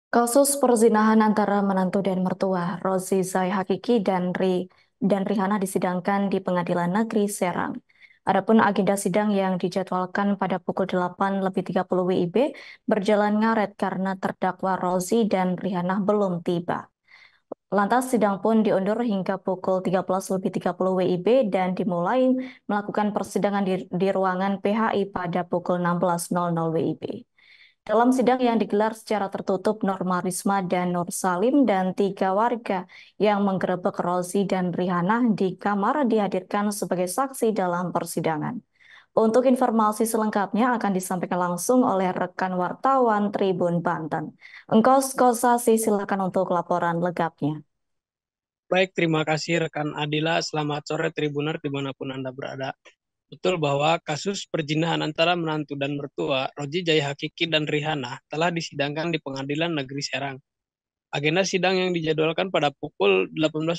Kasus perzinahan antara menantu dan mertua, Rozi Zai Hakiki dan Rihanna disidangkan di Pengadilan Negeri Serang. Adapun agenda sidang yang dijadwalkan pada pukul 8:30 WIB berjalan ngaret karena terdakwa Rozi dan Rihanna belum tiba. Lantas sidang pun diundur hingga pukul 13:30 WIB dan dimulai melakukan persidangan di ruangan PHI pada pukul 16:00 WIB. Dalam sidang yang digelar secara tertutup, Norma Risma dan Nur Salim dan tiga warga yang menggerebek Rozi dan Rihanna di kamar dihadirkan sebagai saksi dalam persidangan. Untuk informasi selengkapnya akan disampaikan langsung oleh rekan wartawan Tribun Banten. Engkos Kosasi, silakan untuk laporan lengkapnya. Baik, terima kasih rekan Adila. Selamat sore Tribuner dimanapun Anda berada. Betul bahwa kasus perzinahan antara menantu dan mertua, Roji Jaya Hakiki dan Rihanna, telah disidangkan di Pengadilan Negeri Serang. Agenda sidang yang dijadwalkan pada pukul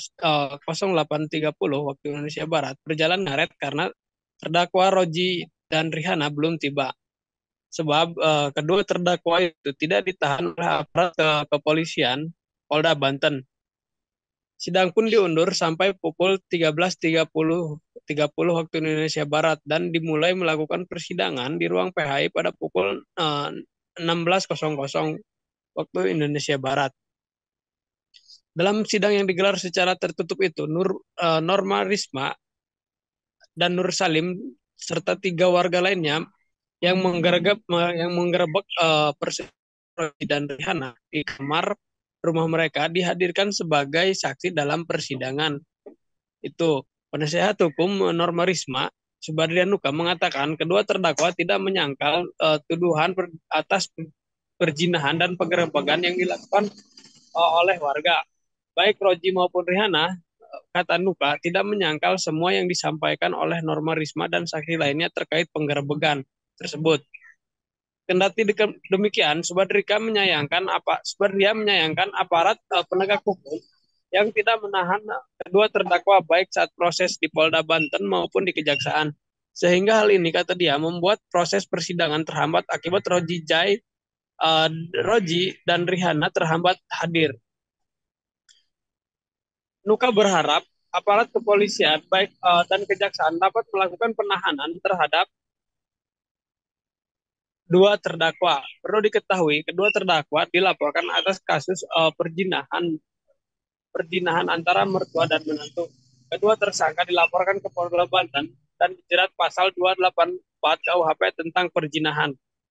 08.30 waktu Indonesia Barat berjalan ngaret karena terdakwa Roji dan Rihanna belum tiba. Sebab kedua terdakwa itu tidak ditahan oleh aparat kepolisian Polda Banten. Sidang pun diundur sampai pukul 13.30 waktu Indonesia Barat dan dimulai melakukan persidangan di ruang PHI pada pukul 16.00 waktu Indonesia Barat. Dalam sidang yang digelar secara tertutup itu, Norma Risma dan Nur Salim serta tiga warga lainnya yang menggerebek dan Rihanna di kamar rumah mereka dihadirkan sebagai saksi dalam persidangan. Itu penasehat hukum Norma Risma Subadrian Nuka mengatakan kedua terdakwa tidak menyangkal tuduhan atas perzinahan dan penggerebekan yang dilakukan oleh warga. Baik Roji maupun Rihanna, kata Nuka, tidak menyangkal semua yang disampaikan oleh Norma Risma dan saksi lainnya terkait penggerebekan tersebut. Kendati demikian, Subadria menyayangkan aparat penegak hukum yang tidak menahan kedua terdakwa baik saat proses di Polda Banten maupun di Kejaksaan. Sehingga hal ini, kata dia, membuat proses persidangan terhambat akibat Roji dan Rihanna terhambat hadir. Nuka berharap aparat kepolisian baik dan kejaksaan dapat melakukan penahanan terhadap dua terdakwa. Perlu diketahui, kedua terdakwa dilaporkan atas kasus perzinahan antara mertua dan menantu. Kedua tersangka dilaporkan ke Polda Banten dan dijerat pasal 284 KUHP tentang perzinahan.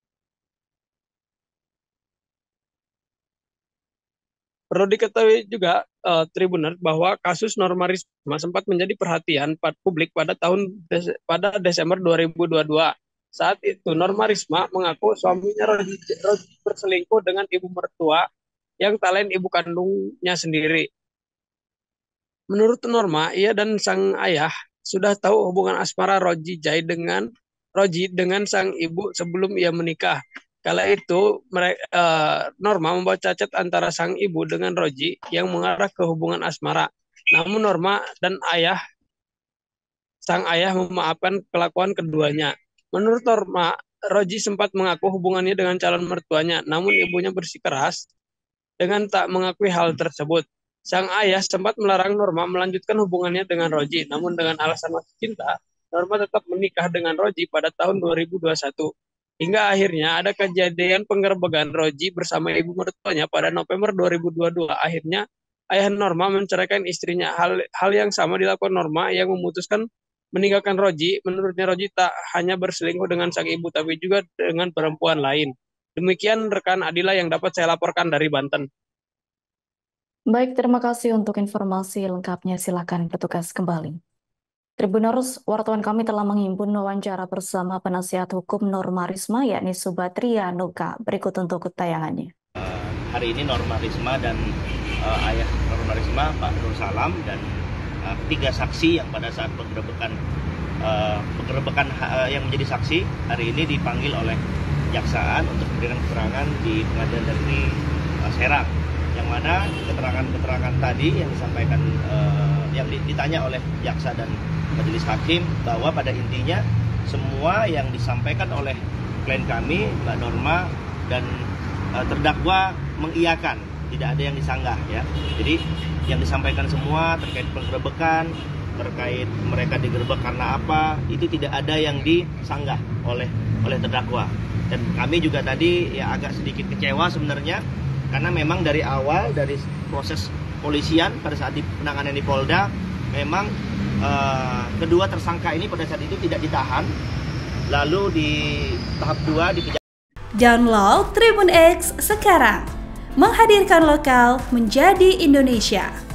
Perlu diketahui juga Tribuner bahwa kasus Norma Risma sempat menjadi perhatian publik pada Desember 2022. Saat itu Norma Risma mengaku suaminya Roji berselingkuh dengan ibu mertua yang tak lain ibu kandungnya sendiri. Menurut Norma, ia dan sang ayah sudah tahu hubungan asmara Roji dengan sang ibu sebelum ia menikah. Kala itu Norma membawa cacat antara sang ibu dengan Roji yang mengarah ke hubungan asmara. Namun Norma dan sang ayah memaafkan kelakuan keduanya. Menurut Norma, Roji sempat mengaku hubungannya dengan calon mertuanya, namun ibunya bersikeras dengan tak mengakui hal tersebut. Sang ayah sempat melarang Norma melanjutkan hubungannya dengan Roji, namun dengan alasan masih cinta, Norma tetap menikah dengan Roji pada tahun 2021. Hingga akhirnya ada kejadian penggerebekan Roji bersama ibu mertuanya pada November 2022. Akhirnya ayah Norma menceraikan istrinya. Hal yang sama dilakukan Norma yang memutuskan meninggalkan Roji. Menurutnya Roji tak hanya berselingkuh dengan sang ibu, tapi juga dengan perempuan lain. Demikian rekan Adila yang dapat saya laporkan dari Banten. Baik, terima kasih untuk informasi lengkapnya. Silakan bertugas kembali. Tribuners, wartawan kami telah menghimpun wawancara bersama penasihat hukum Norma Risma, yakni Subadria Nuka. Berikut untuk tayangannya. Hari ini Norma Risma dan ayah Norma Risma, Pak Nur Salam, dan tiga saksi yang pada saat penggerebekan yang menjadi saksi hari ini dipanggil oleh jaksaan untuk memberikan keterangan di Pengadilan Negeri Serang, yang mana keterangan tadi yang disampaikan yang ditanya oleh jaksa dan majelis hakim bahwa pada intinya semua yang disampaikan oleh klien kami Mbak Norma dan terdakwa mengiyakan, tidak ada yang disanggah ya. Jadi yang disampaikan semua terkait penggerebekan, terkait mereka digerebek karena apa, itu tidak ada yang disanggah oleh terdakwa. Dan kami juga tadi ya agak sedikit kecewa sebenarnya, karena memang dari awal, dari proses polisian pada saat penanganan di Polda, memang kedua tersangka ini pada saat itu tidak ditahan, lalu di tahap 2 dikejar. Download Tribun X sekarang, menghadirkan lokal menjadi Indonesia.